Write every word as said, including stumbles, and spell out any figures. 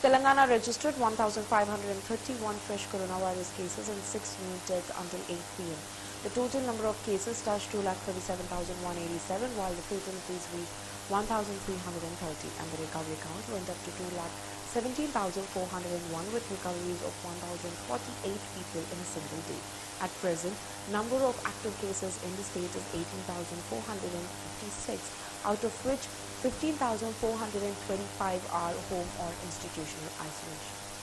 Telangana registered one thousand five hundred thirty-one fresh coronavirus cases and six new deaths until eight p m The total number of cases touched two lakh thirty-seven thousand one hundred eighty-seven, while the fatalities reached one thousand three hundred thirty, and the recovery count went up to two lakh seventeen thousand four hundred one, with recoveries of one thousand forty-eight people in a single day. At present, number of active cases in the state is eighteen thousand four hundred fifty-six, out of which fifteen thousand four hundred twenty-five are home or institutional isolation.